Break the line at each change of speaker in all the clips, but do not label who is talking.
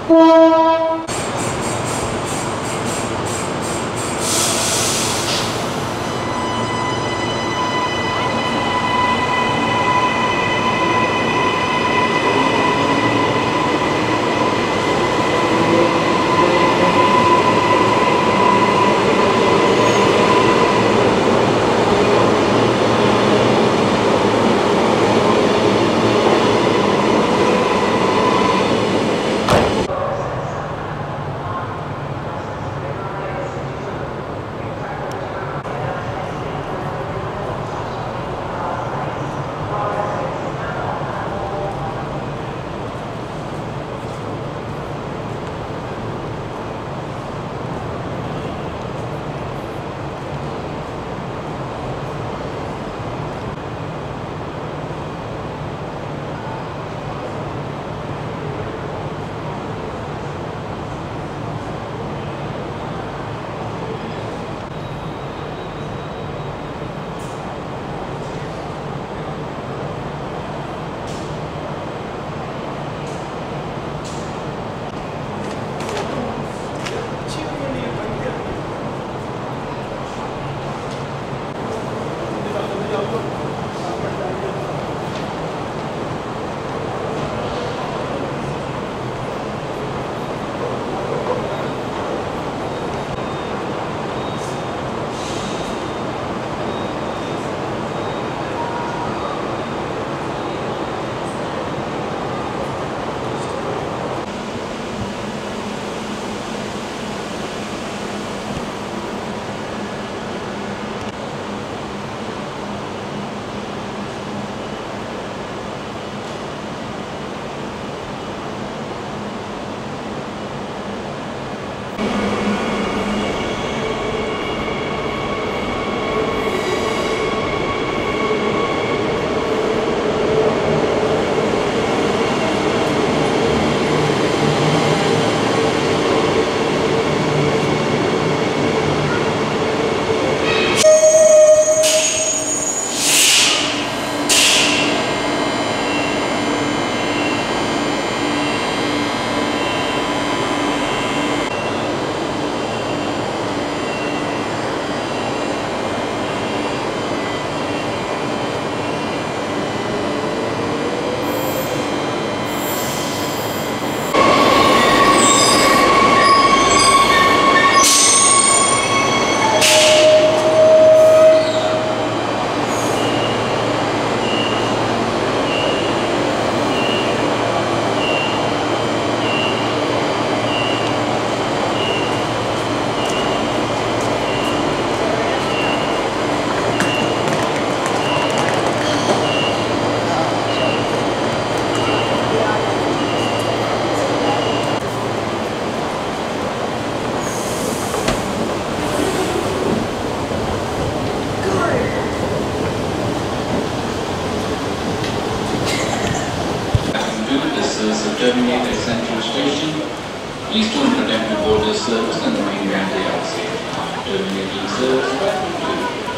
terminate at Central Station. Please don't attempt to board this service and remain behind the outside. Terminating service by 2.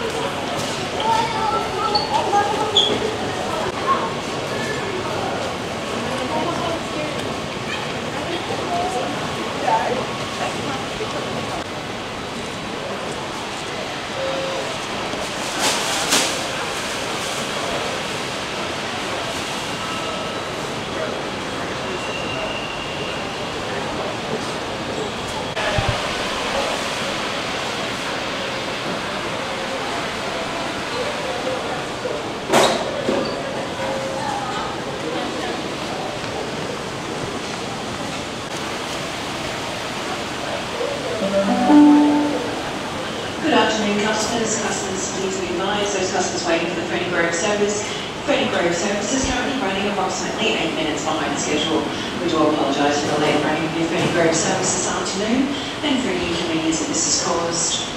Customers, please be advised, those customers waiting for the Freddie Grove service. Freddie Grove service is currently running approximately 8 minutes behind schedule. We do apologise for the late running of your Freddie Grove service this afternoon and for any inconvenience that this has caused.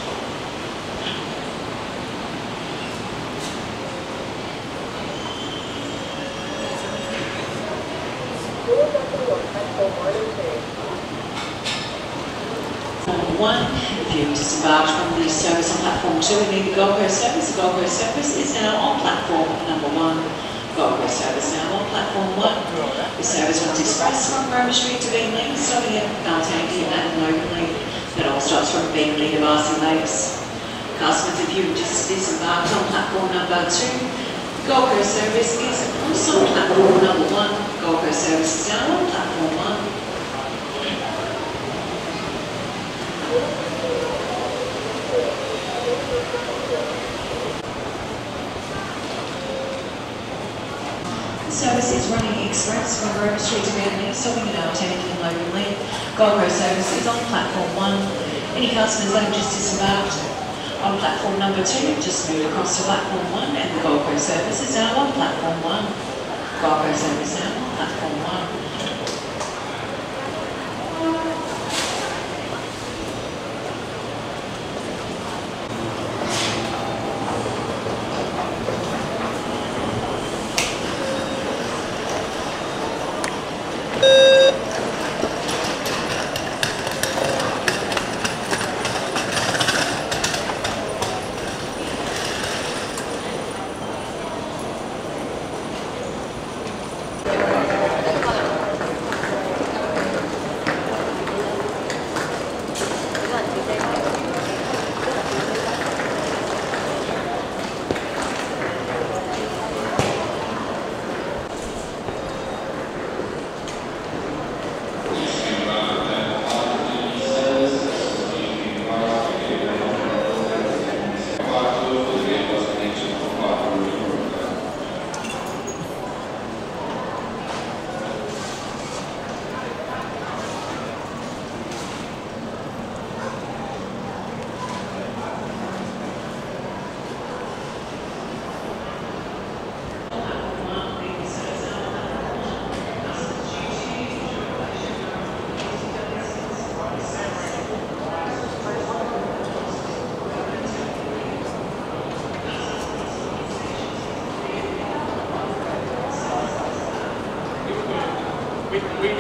One, if you disembarked from the service on platform 2 and need the Gold Coast service is now on platform number 1. Gold Coast service now on platform 1. This service runs express from Roma Street to Beenleigh, stopping at Baltangi and Loganley. It all stops from Beenleigh to Marcy Lakes. Customers, if you just disembarked on platform number 2, Gold Coast service is also platform number 1. Gold Coast service is now on platform 1. The service is running express from Roma Street to Beenleigh, stopping at Baltangi and Loganley. Gold Coast service is on platform 1. Any customers that have just disembarked on platform number 2, just move across to platform 1, and the Gold Coast service is now on platform 1. Gold Coast service now on platform 1.
We